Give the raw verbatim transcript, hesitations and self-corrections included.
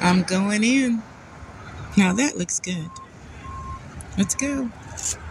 I'm going in. Now that looks good. Let's go.